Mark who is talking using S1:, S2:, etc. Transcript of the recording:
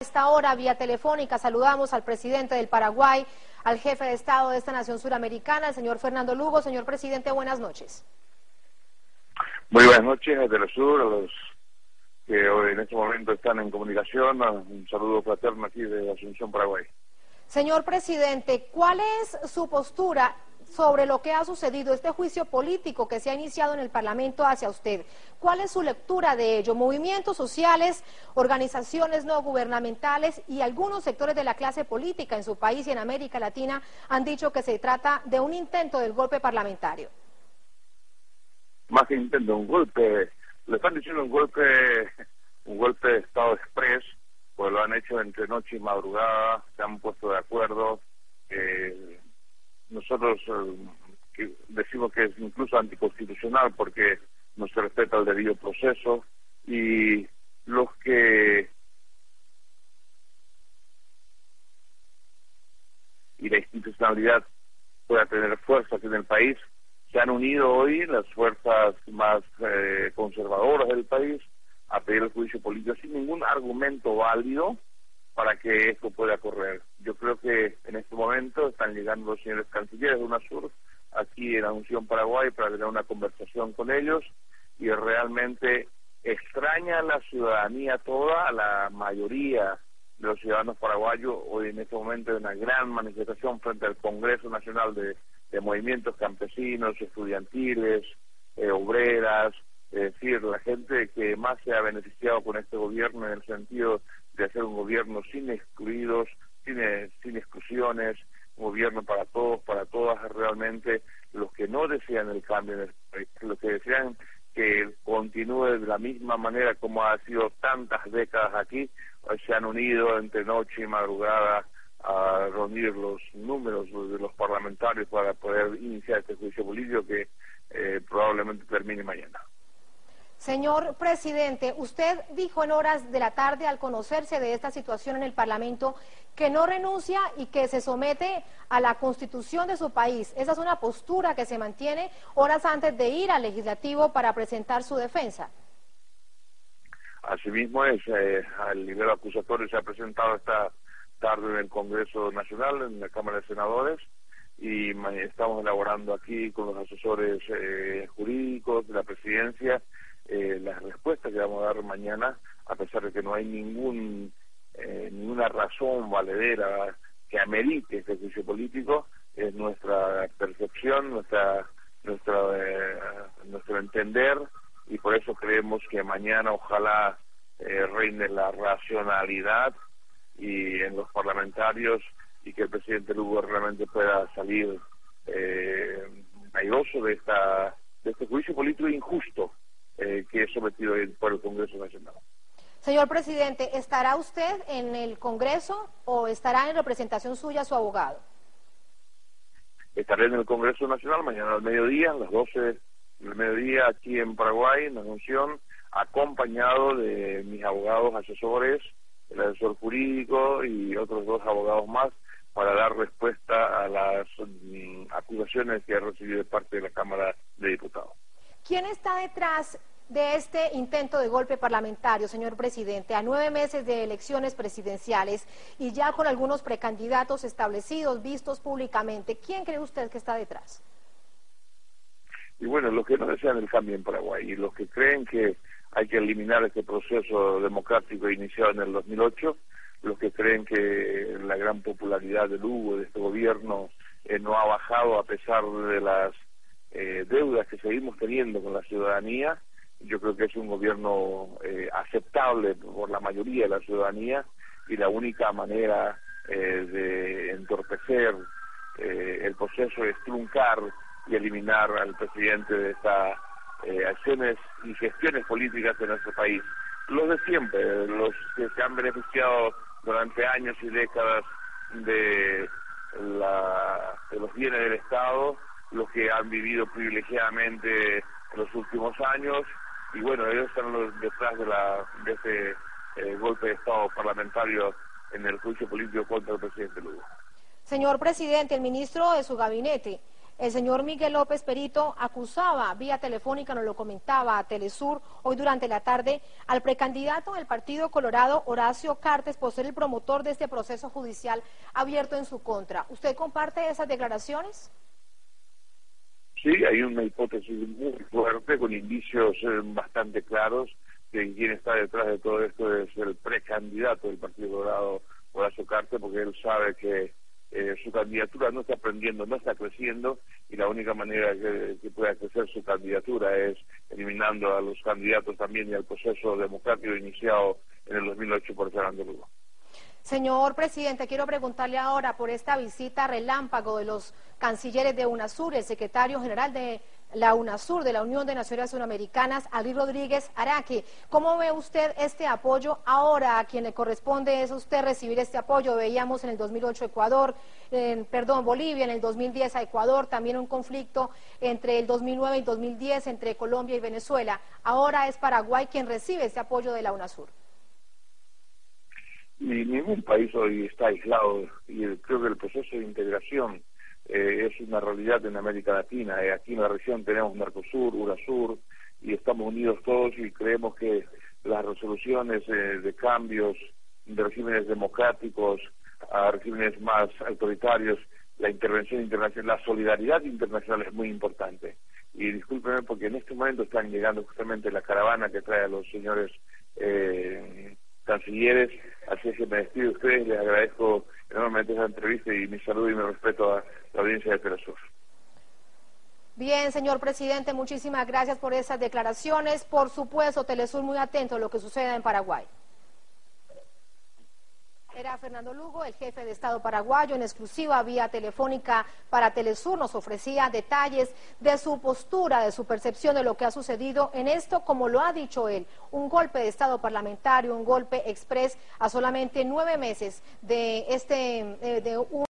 S1: esta hora, vía telefónica, saludamos al presidente del Paraguay, al jefe de Estado de esta nación suramericana, el señor Fernando Lugo. Señor presidente, buenas noches.
S2: Muy buenas noches a Telesur, a los que hoy en este momento están en comunicación. Un saludo fraterno aquí de Asunción, Paraguay.
S1: Señor presidente, ¿cuál es su postura sobre lo que ha sucedido, este juicio político que se ha iniciado en el Parlamento hacia usted? ¿Cuál es su lectura de ello? Movimientos sociales, organizaciones no gubernamentales y algunos sectores de la clase política en su país y en América Latina han dicho que se trata de un intento del golpe parlamentario.
S2: Más que intento, un golpe, le están diciendo un golpe de Estado express, pues lo han hecho entre noche y madrugada, se han puesto de acuerdo. Nosotros decimos que es incluso anticonstitucional porque no se respeta el debido proceso, y los que y la institucionalidad pueda tener fuerza aquí en el país, se han unido hoy las fuerzas más conservadoras del país a pedir el juicio político sin ningún argumento válido para que esto pueda correr. Yo creo que en este momento están llegando los señores cancilleres de UNASUR aquí en Asunción, Paraguay, para tener una conversación con ellos, y realmente extraña a la ciudadanía toda, a la mayoría de los ciudadanos paraguayos. Hoy en este momento hay una gran manifestación frente al Congreso Nacional de movimientos campesinos, estudiantiles, obreras, es decir, la gente que más se ha beneficiado con este gobierno en el sentido de hacer un gobierno sin excluidos, sin exclusiones, un gobierno para todos, para todas, realmente los que no desean el cambio en el país, los que desean que continúe de la misma manera como ha sido tantas décadas aquí, se han unido entre noche y madrugada a reunir los números de los parlamentarios para poder iniciar este juicio político que probablemente termine mañana.
S1: Señor presidente, usted dijo en horas de la tarde, al conocerse de esta situación en el Parlamento, que no renuncia y que se somete a la Constitución de su país. Esa es una postura que se mantiene horas antes de ir al Legislativo para presentar su defensa.
S2: Asimismo es, al nivel acusatorio se ha presentado esta tarde en el Congreso Nacional, en la Cámara de Senadores, y estamos elaborando aquí con los asesores jurídicos de la Presidencia las respuestas que vamos a dar mañana, a pesar de que no hay ninguna razón valedera que amerite este juicio político. Es nuestra percepción, nuestro entender, y por eso creemos que mañana ojalá reine la racionalidad y en los parlamentarios, y que el presidente Lugo realmente pueda salir airoso de este juicio político injusto que es sometido por el Congreso Nacional.
S1: Señor presidente, ¿estará usted en el Congreso o estará en representación suya su abogado?
S2: Estaré en el Congreso Nacional mañana al mediodía, a las 12 del mediodía, aquí en Paraguay, en Asunción, acompañado de mis abogados asesores, el asesor jurídico y otros 2 abogados más, para dar respuesta a las acusaciones que ha recibido de parte de la Cámara de Diputados.
S1: ¿Quién está detrás de este intento de golpe parlamentario, señor presidente, a 9 meses de elecciones presidenciales y ya con algunos precandidatos establecidos, vistos públicamente? ¿Quién cree usted que está detrás?
S2: Y bueno, los que no desean el cambio en Paraguay y los que creen que hay que eliminar este proceso democrático iniciado en el 2008, los que creen que la gran popularidad de Lugo, de este gobierno, no ha bajado a pesar de las deudas que seguimos teniendo con la ciudadanía. Yo creo que es un gobierno aceptable por la mayoría de la ciudadanía, y la única manera de entorpecer el proceso es truncar y eliminar al presidente de estas acciones y gestiones políticas de nuestro país. Los de siempre, los que se han beneficiado durante años y décadas de los bienes del Estado, los que han vivido privilegiadamente en los últimos años, y bueno, ellos están detrás de este golpe de Estado parlamentario en el juicio político contra el presidente Lugo.
S1: Señor presidente, el ministro de su gabinete El señor Miguel López Perito acusaba vía telefónica, nos lo comentaba a Telesur hoy durante la tarde, al precandidato del Partido Colorado, Horacio Cartes, por ser el promotor de este proceso judicial abierto en su contra. ¿Usted comparte esas declaraciones?
S2: Sí, hay una hipótesis muy fuerte, con indicios bastante claros, que quien está detrás de todo esto es el precandidato del Partido Colorado, Horacio Cartes, porque él sabe que su candidatura no está aprendiendo, no está creciendo, y la única manera que pueda crecer su candidatura es eliminando a los candidatos también y al proceso democrático iniciado en el 2008 por Fernando Lugo.
S1: Señor presidente, quiero preguntarle ahora por esta visita relámpago de los cancilleres de UNASUR, el secretario general de la UNASUR, de la Unión de Naciones Suramericanas, Alí Rodríguez Araque. ¿Cómo ve usted este apoyo ahora? A quien le corresponde es a usted recibir este apoyo. Veíamos en el 2008 Bolivia, en el 2010 a Ecuador, también un conflicto entre el 2009 y 2010 entre Colombia y Venezuela. Ahora es Paraguay quien recibe este apoyo de la UNASUR.
S2: Y ningún país hoy está aislado, y creo que el proceso de integración es una realidad en América Latina. Aquí en la región tenemos Mercosur, UNASUR, y estamos unidos todos, y creemos que las resoluciones de cambios de regímenes democráticos a regímenes más autoritarios, la intervención internacional, la solidaridad internacional es muy importante. Y discúlpenme porque en este momento están llegando justamente la caravana que trae a los señores cancilleres, así que me despido de ustedes, les agradezco enormemente esa entrevista y mi saludo y mi respeto a la audiencia de Telesur.
S1: Bien, señor presidente, muchísimas gracias por esas declaraciones. Por supuesto, Telesur muy atento a lo que suceda en Paraguay. Era Fernando Lugo, el jefe de Estado paraguayo, en exclusiva vía telefónica para Telesur, nos ofrecía detalles de su postura, de su percepción de lo que ha sucedido en esto, como lo ha dicho él, un golpe de Estado parlamentario, un golpe exprés a solamente 9 meses de un